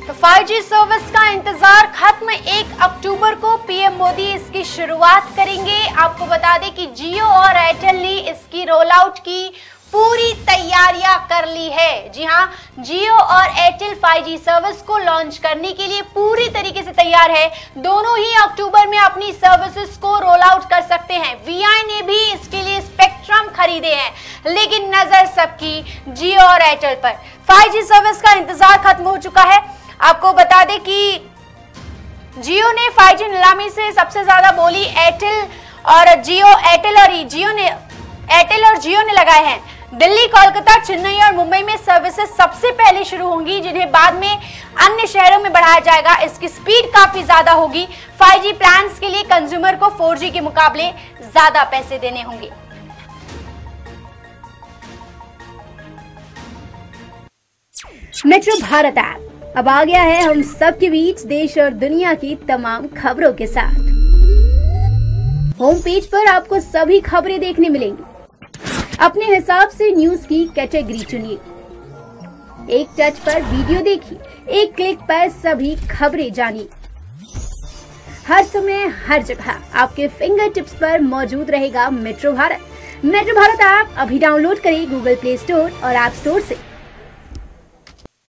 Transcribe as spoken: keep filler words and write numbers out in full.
तो five G service का इंतजार खत्म। एक अक्टूबर को पीएम मोदी इसकी शुरुआत करेंगे। आपको बता दें कि जियो और एयरटेल ने इसकी रोल आउट की पूरी तैयारियां कर ली है। जी हां, जियो और एयरटेल फाइव जी सर्विस को लॉन्च करने के लिए पूरी तरीके से तैयार है। दोनों ही अक्टूबर में अपनी सर्विसेज को रोल आउट कर सकते हैं। वीआई ने भी इसके लिए स्पेक्ट्रम खरीदे हैं, लेकिन नजर सबकी जियो और एयरटेल पर। फाइव जी सर्विस का इंतजार खत्म हो चुका है। आपको बता दें कि जियो ने फाइव जी नीलामी से सबसे ज्यादा बोली एयरटेल और जियो एयरटेल और जियो ने एयरटेल और जियो ने लगाए हैं। दिल्ली, कोलकाता, चेन्नई और मुंबई में सर्विसेज सबसे पहले शुरू होंगी, जिन्हें बाद में अन्य शहरों में बढ़ाया जाएगा। इसकी स्पीड काफी ज्यादा होगी। फाइव जी प्लान्स के लिए कंज्यूमर को फोर जी के मुकाबले ज्यादा पैसे देने होंगे। मेट्रो भारत ऐप अब आ गया है हम सब के बीच देश और दुनिया की तमाम खबरों के साथ। होम पेज पर आपको सभी खबरें देखने मिलेंगी। अपने हिसाब से न्यूज की कैटेगरी चुनिए, एक टच पर वीडियो देखिए, एक क्लिक पर सभी खबरें जानिए। हर समय हर जगह आपके फिंगर टिप्स पर मौजूद रहेगा metro Bharat. Metro Bharat app अभी डाउनलोड करें गूगल प्ले स्टोर और ऐप स्टोर से।